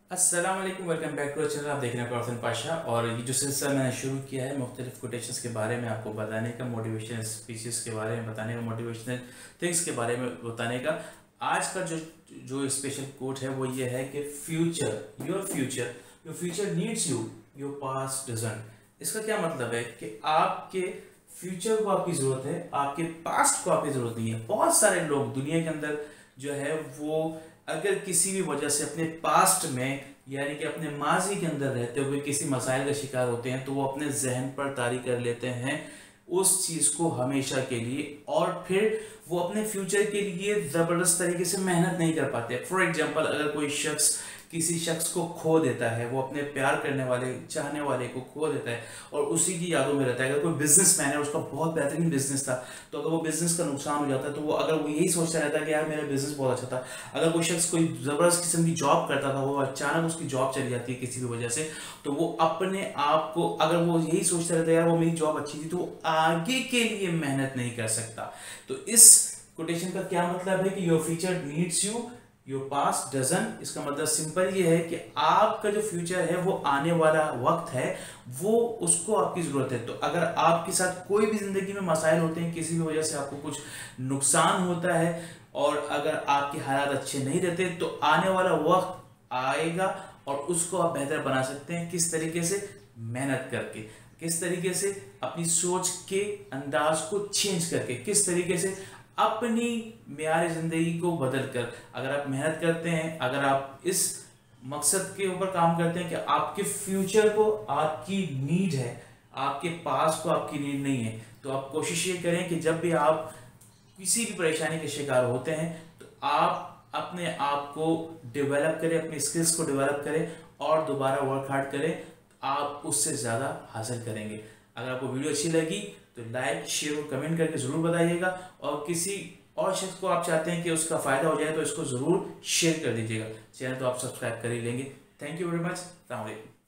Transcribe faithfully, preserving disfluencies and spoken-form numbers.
अस्सलाम वालेकुम, welcome back to channel. आप देख रहे हैं प्रॉफिन पाशा। और ये जो सिलसिला मैंने शुरू किया है मुख्तलिफ कोटेशंस के बारे में आपको बताने का, मोटिवेशनल स्पीचेस के बारे में बताने का, मोटिवेशनल थिंग्स के बारे में बताने का। आज का जो जो स्पेशल कोट है वो ये है कि future your future your future needs you, your past doesn't. इसका क्या मतलब है कि आपके फ्यूचर को आपकी ज़रूरत है, आपके पास्ट को आपकी ज़रूरत नहीं है। बहुत सारे लोग दुनिया के अंदर जो है वो अगर किसी भी वजह से अपने पास्ट में यानी कि अपने माजी के अंदर रहते हुए किसी मसाइल का शिकार होते हैं तो वो अपने जहन पर तारी कर लेते हैं उस चीज़ को हमेशा के लिए, और फिर वो अपने फ्यूचर के लिए ज़बरदस्त तरीके से मेहनत नहीं कर पाते। फॉर एग्जांपल, अगर कोई शख्स किसी शख्स को खो देता है, वो अपने प्यार करने वाले चाहने वाले को खो देता है और उसी की यादों में रहता है। अगर कोई बिजनेसमैन है, उसका बहुत बेहतरीन बिजनेस था, तो अगर वो बिजनेस का नुकसान हो जाता है तो वो अगर वो यही सोचता रहता है कि यार मेरा बिजनेस बहुत अच्छा था। अगर कोई शख्स कोई ज़बरदस्त किस्म की जॉब करता था, वो अचानक उसकी जॉब चली जाती है किसी भी वजह से, तो वो अपने आप को अगर वो यही सोचता रहता है यार वो मेरी जॉब अच्छी थी, तो वो आगे के लिए मेहनत नहीं कर सकता। तो इस कोटेशन का क्या मतलब है कि your future needs you, your past doesn't. इसका मतलब सिंपल ये है कि आपका जो फ्यूचर है वो आने वाला वक्त है, वो उसको आपकी ज़रूरत है। तो अगर आपके साथ कोई भी ज़िंदगी में मसाइल होते हैं, किसी भी वजह से आपको कुछ नुकसान होता है और अगर आपके हालात अच्छे नहीं रहते, तो आने वाला वक्त आएगा और उसको आप बेहतर बना सकते हैं। किस तरीके से? मेहनत करके। किस तरीके से? अपनी सोच के अंदाज को चेंज करके। किस तरीके से? अपनी मेयार ज़िंदगी को बदल कर। अगर आप मेहनत करते हैं, अगर आप इस मकसद के ऊपर काम करते हैं कि आपके फ्यूचर को आपकी नीड है, आपके पास को आपकी नीड नहीं है, तो आप कोशिश ये करें कि जब भी आप किसी भी परेशानी के शिकार होते हैं तो आप अपने आप को डेवलप करें, अपनी स्किल्स को डेवलप करें और दोबारा वर्क हार्ड करें। आप उससे ज़्यादा हासिल करेंगे। अगर आपको वीडियो अच्छी लगी तो लाइक, शेयर और कमेंट करके ज़रूर बताइएगा, और किसी और शख्स को आप चाहते हैं कि उसका फ़ायदा हो जाए तो इसको ज़रूर शेयर कर दीजिएगा। चैनल तो आप सब्सक्राइब कर ही लेंगे। Thank you very much. अस्सलाम वालेकुम।